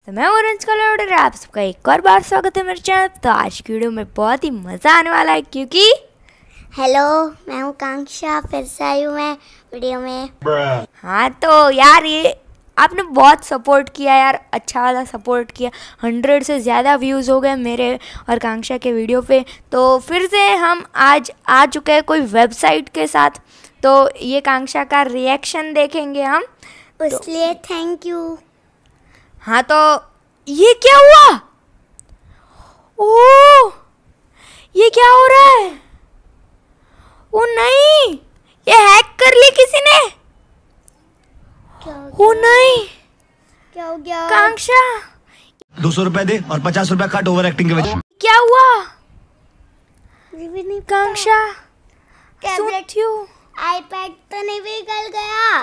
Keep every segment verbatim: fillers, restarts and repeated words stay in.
तो मैं orange colour order आप सबका एक और बार स्वागत है मेरे चैनल। तो आज की वीडियो में बहुत ही मज़ा आने वाला है क्योंकि हेलो, मैं हूँ कांक्षा, फिर से आई हूँ मैं वीडियो में। हाँ तो यार ये आपने बहुत सपोर्ट किया यार, अच्छा वाला सपोर्ट किया। हंड्रेड से ज़्यादा व्यूज़ हो गए मेरे और कांक्षा के वीडियो पे। तो फिर से हम आज आ चुके हैं कोई वेबसाइट के साथ। तो ये कांक्षा का रिएक्शन देखेंगे हम, इसलिए थैंक यू। हाँ तो ये क्या हुआ? ओह ये क्या हो रहा है? ओ नहीं, ये हैक कर ली किसी ने। क्या हो गया? ओ नहीं, क्या हो गया? कांक्षा दो सौ रुपए दे और पचास रुपए काट ओवर एक्टिंग के वजह। क्या हुआ? मुझे भी नहीं पता। कांक्षा टैबलेट, सुनती हो? आईपैड तो नहीं बिगड़ गया?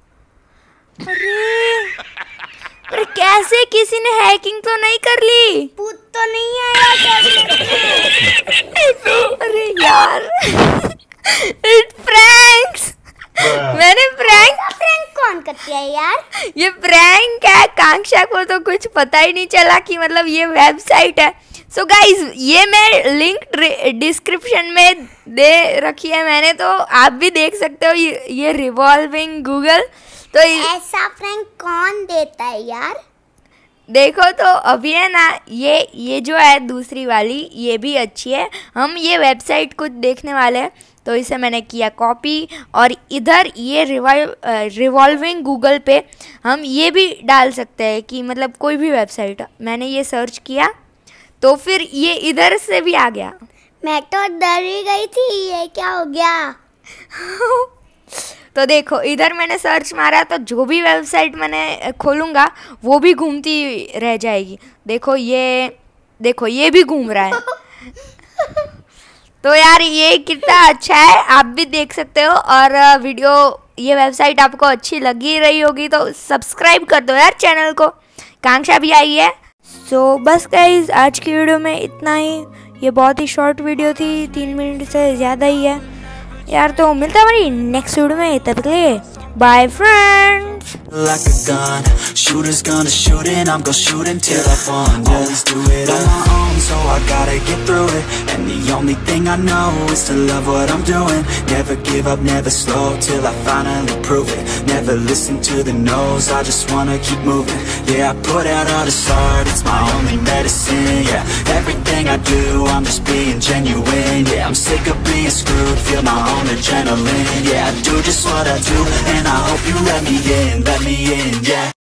अरे अरे कैसे, किसी ने हैकिंग तो नहीं कर ली? भूत तो नहीं आया टैबलेट में? अरे यार इट प्रैंक्स। मैंने प्रैंक प्रैंक कौन करती है यार? ये प्रैंक है। कांक्षा को तो कुछ पता ही नहीं चला कि मतलब ये वेबसाइट है। सो so गाइज ये मैं लिंक डिस्क्रिप्शन में दे रखी है मैंने, तो आप भी देख सकते हो। ये, ये रिवॉल्विंग गूगल। तो ऐसा प्रैंक कौन देता है यार? देखो तो अभी है ना, ये ये जो है दूसरी वाली, ये भी अच्छी है। हम ये वेबसाइट कुछ देखने वाले हैं तो इसे मैंने किया कॉपी, और इधर ये रिवाइव रिवॉल्विंग गूगल पे हम ये भी डाल सकते हैं कि मतलब कोई भी वेबसाइट। मैंने ये सर्च किया तो फिर ये इधर से भी आ गया। मैं तो डर ही गई थी, ये क्या हो गया? तो देखो इधर मैंने सर्च मारा तो जो भी वेबसाइट मैंने खोलूँगा वो भी घूमती रह जाएगी। देखो ये देखो ये भी घूम रहा है। तो यार ये कितना अच्छा है, आप भी देख सकते हो। और वीडियो, ये वेबसाइट आपको अच्छी लगी रही होगी तो सब्सक्राइब कर दो यार चैनल को। कांक्षा भी आई है। सो so, बस गाइज आज की वीडियो में इतना ही। ये बहुत ही शॉर्ट वीडियो थी, तीन मिनट से ज़्यादा ही है यार। तो मिलता है हमारी नेक्स्ट वीडियो में, तब तक के लिए bye friends. Like a gun, shooters gonna shoot and I'm gonna shoot until I fall. Always do it on my own, so I gotta get through it. And the only thing I know is to love what I'm doing. Never give up, never slow, till I finally prove it. Never listen to the no's, I just wanna keep moving. Yeah, I put out all this art, it's my only medicine. Yeah, everything I do, I'm just being genuine. Yeah, I'm sick of being screwed, feel my own adrenaline. Yeah, I do just what I do, and I hope you let me in, let me in, yeah.